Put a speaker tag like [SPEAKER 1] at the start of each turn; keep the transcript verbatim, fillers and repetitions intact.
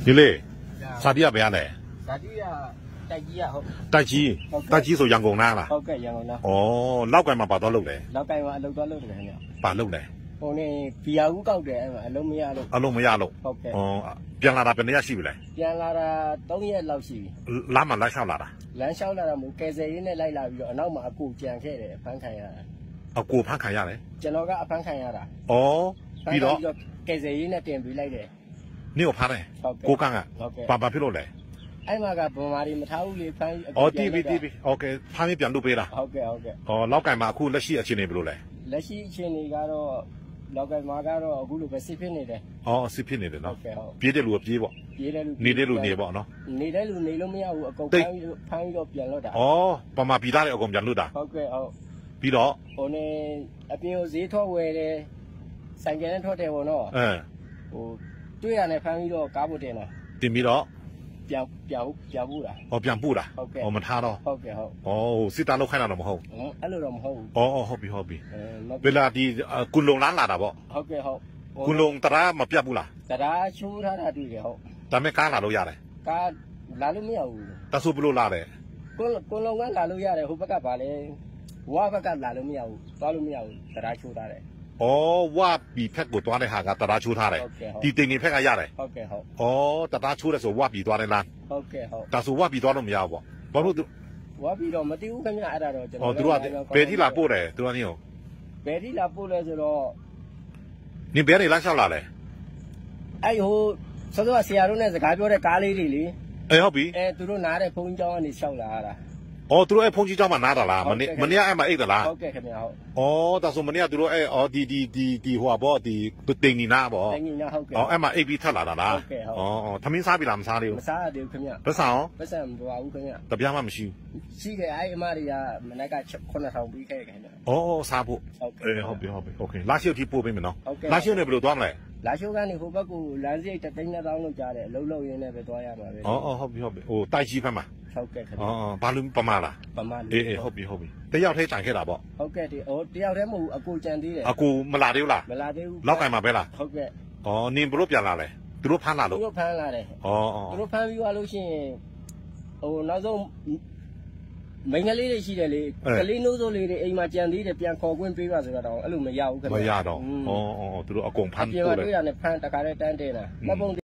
[SPEAKER 1] 你嘞，啥地方不要嘞？
[SPEAKER 2] 啥地方？大鸡啊，好。
[SPEAKER 1] 大鸡，大雞屬陽光啦啦。
[SPEAKER 2] 好嘅，陽光啦。
[SPEAKER 1] 哦，撈計嘛把多撈嘞。
[SPEAKER 2] 撈計嘛，撈多撈嘅係咪？
[SPEAKER 1] 把撈嘞。
[SPEAKER 2] 我呢，比較高嘅，阿撈咩阿撈？
[SPEAKER 1] 阿撈咩阿撈？
[SPEAKER 2] 好嘅。
[SPEAKER 1] 哦，ပြန်လာတာဘယ်နှစ်ရက်ရှိပြီလဲ？
[SPEAKER 2] ပြန်လာတာသုံးရက်လောက်ရှိပြီ
[SPEAKER 1] ။လမ်းမှာလိုက်လျှောက်လာတာ
[SPEAKER 2] ။လမ်းလျှောက်လာတာမို့ကယ်ဆယ်ရေးနဲ့လိုက်လာပြီးတော့အနောက်မှာအကူကြံခဲ့တယ်ဖမ်းခံရတာ
[SPEAKER 1] ။အကူဖမ်းခံရတယ်
[SPEAKER 2] ။ကျွန်တော်ကအဖမ်းခံရတာ
[SPEAKER 1] ။အော်ပြီးတော့
[SPEAKER 2] ကယ်ဆယ်ရေးနဲ့တင်ပြီးလိုက်တယ်
[SPEAKER 1] ။နင့်ကိုဖမ်းတယ်။ကိုကန်းကဘာဘာဖြစ်လို့လဲ
[SPEAKER 2] ။အဲ့မှာကဗမာတွေမထားဘူးလေဖမ်း
[SPEAKER 1] ။အော်တီးပြီးတီးပြီး။ Okay ဖမ်းပြီးပြန်လုပ်ပေးတာ
[SPEAKER 2] ။ဟုတ်ကဲ့ဟုတ်ကဲ့
[SPEAKER 1] ။အော်လောက်ကင်မှာအခုလက်ရှိအခြေအနေဘယ်လိုလဲ
[SPEAKER 2] ။လက်ရှိအခြေအနေကတော့လောက်ကင်မှာကတော့အခုလိုပဲစစ်ဖြစ်နေတယ်
[SPEAKER 1] ။အော်စစ်ဖြစ်နေတယ်နော်
[SPEAKER 2] ။ဟုတ်ကဲ့ဟုတ်
[SPEAKER 1] ။ပြေးတယ်လူကပြေးပေါ့
[SPEAKER 2] ။ပြေးတယ်လူ
[SPEAKER 1] နေတဲ့လူနေပေါ့နော်
[SPEAKER 2] ။နေတဲ့လူနေလို့မရဘူးအကုန်ဖမ်းဖမ်းပြီးတော့ပြန်လွတ်တာ
[SPEAKER 1] ။အော်ပမာပြည်သားတွေအကုန်ပြန်လွတ်တာ
[SPEAKER 2] ။ဟုတ်ကဲ့ဟုတ်
[SPEAKER 1] ။ပြီးတော့
[SPEAKER 2] ဟိုနေအပြင်ကိုဈေးထွက်ဝယ်တယ်ဆိုင်ကယ်နဲ့ထွက်တယ်ပေါ့နော်
[SPEAKER 1] ။အဲ
[SPEAKER 2] ဟိုတွေ့ရတယ်ဖမ်းပြီးတော့ကားပေါ်တင်တာ
[SPEAKER 1] တင်ပြီးတော့
[SPEAKER 2] ပြန်ပြန်ပြန်ပို့တာ
[SPEAKER 1] ။အော်ပြန်ပို့တာ
[SPEAKER 2] ။ဟုတ်ကဲ့
[SPEAKER 1] ။အော်မထားတော့
[SPEAKER 2] ဟုတ်ကဲ့ဟုတ်
[SPEAKER 1] ။အော်စစ်သားလောက်ခိုင်းတာတော့မဟုတ်
[SPEAKER 2] ။အဲ့လိုတော့မဟုတ်ဘူး
[SPEAKER 1] ။အော်အော်ဟုတ်ပြီဟုတ်ပြီ။ဘယ်လာဒီကုလုံလန်းလာတာပေါ့
[SPEAKER 2] ။ဟုတ်ကဲ့ဟုတ်
[SPEAKER 1] ။ကုလုံတရားမပြတ်ဘူးလား
[SPEAKER 2] ။တရားချိုးထားတာတွေ့တယ်ဟုတ်
[SPEAKER 1] ။ဒါမဲ့ကားလာလို့ရတယ်
[SPEAKER 2] ။ကားလာလို့မရဘူး
[SPEAKER 1] ။တဆူဘလို့လာတယ်
[SPEAKER 2] ။ကုကုလုံကလာလို့ရတယ်ဟိုဘက်ကပါလေ။ဝါဘက်ကလာလို့မရဘူး။သွားလို့မရဘူး။တရားချိုးထားတယ်
[SPEAKER 1] ။အော်ဝါပြီးဖက်ကိုသွားတဲ့ဟာကတရားချိုးထားတယ်။ဒီတင်နေဖက်ကရတယ်
[SPEAKER 2] ။ဟုတ်ကဲ့ဟုတ်
[SPEAKER 1] ။အော်တရားချိုးတယ်ဆိုဝါပြီးသွားတယ်လား
[SPEAKER 2] ။ဟုတ်ကဲ့ဟုတ်
[SPEAKER 1] ။ဒါဆိုဝါပြီးသွားလို့မရဘူးပေါ့။ဘာလို့
[SPEAKER 2] ဝါပြီးတော့မသိဘူးခင်ဗျအဲ့ဒါတော့ကျွန်
[SPEAKER 1] တော်။အော်သူတို့ကဘယ်ထိလာပို့တယ်သူတို့ကနည်း
[SPEAKER 2] ဘယ်ထိလာပို့လဲဆိုတော့
[SPEAKER 1] နင်ဘယ်နေလမ်းလျှောက်လာလဲ
[SPEAKER 2] အဲ့ဟိုစောစောဆရာတို့နဲ့စကားပြောတဲ့ကားလေးတွေလေ
[SPEAKER 1] အေးဟုတ်ပြီ
[SPEAKER 2] အဲသူတို့နားတဲ့ဘုန်းကြီးကျောင်းကနေလျှောက်လာတာ
[SPEAKER 1] အော်သူတို့အဲ့ဘုန်းကြီးကျောင်းမှာနားတာလားမနေ့မနေ့အဲ့မှာအိတ်သလား
[SPEAKER 2] ဟုတ်ကဲ့ခင်ဗျဟုတ်
[SPEAKER 1] အော်ဒါဆိုမနေ့ကသူတို့အဲ့အော်ဒီဒီဒီဒီဟိုဘောဒီတင်နေနာပေါ့
[SPEAKER 2] တင်နေနာဟုတ်ကဲ့
[SPEAKER 1] အော်အဲ့မှာအိတ်ပြီးထက်လာတာလား
[SPEAKER 2] ဟုတ်ကဲ့ဟုတ်
[SPEAKER 1] အော်အော်သမင်းစားပြီလားမစားသေးဘူး
[SPEAKER 2] မစားသေးဘူးခင်ဗျ
[SPEAKER 1] ပတ်စံရော
[SPEAKER 2] ပတ်စံမတော်ဘူးခင်ဗျ
[SPEAKER 1] တပြားမှမရှိ
[SPEAKER 2] ဘူးရှိတယ်အဲ့အမတွေကမနေ့ကခုနှစ်ထောင်ပြီးခဲ့ခင်ဗျ
[SPEAKER 1] အော်စားဖို့အေးဟုတ်ပြီဟုတ်ပြီโอเคလာရှိုပ်ထိပို့ပေးမယ်နော်လာရှိုပ်နေဘယ်လိုသွားမလဲ
[SPEAKER 2] လာရှိုးကနေဟိုဘက်ကလမ်းစိတ်တသိန်းနှစ်သောင်းလောက်ကြားတယ်အလုံးလုံးရင်းနဲ့ပဲသွားရမှာပဲ
[SPEAKER 1] အော်အော်ဟုတ်ပြီဟုတ်ပြီဟိုတိုက်ကြီးဖက်မှာ
[SPEAKER 2] ဟုတ်ကဲ့ခင်ဗျ
[SPEAKER 1] အော်ဘာလို့ပမာလား
[SPEAKER 2] ပမာ
[SPEAKER 1] အေးအေးဟုတ်ပြီဟုတ်ပြီတယောက်ထဲကြံခဲ့တာပေါ့
[SPEAKER 2] ဟုတ်ကဲ့ဒီဟိုတယောက်ထဲမဟုတ်ဘူးအကူကြံသေးတယ်
[SPEAKER 1] အကူမလာသေးဘူးလား
[SPEAKER 2] မလာသေးဘူး
[SPEAKER 1] လောက်ကင်မှာပဲလား
[SPEAKER 2] ဟုတ်ကဲ့
[SPEAKER 1] အော်နင်ဘလို့ပြန်လာလဲသူတို့ဖမ်းလာလို့
[SPEAKER 2] သူတို့ဖမ်းလာတယ်
[SPEAKER 1] အော်အော်
[SPEAKER 2] သူတို့ဖမ်းပြီးသွားလို့ရှိရင်ဟိုနောက်ဆုံးမိန်းကလေးတွေရှိတယ်လေကလေးနိုးစိုးလေးတွေအိမ်မှာကြံသေးတယ်ပြန်ခေါ်ခွင့်ပေးပါဆိုတော့အဲ့လိုမရဘူးခင်ဗျ
[SPEAKER 1] မရတော့အော်အော်သူတို့အကုန်ဖမ်း
[SPEAKER 2] ပို့တယ်ပြန်တွေ့ရတယ်ဖမ်းတခါတည်းတန်းတင်တာမှတ်ပုံ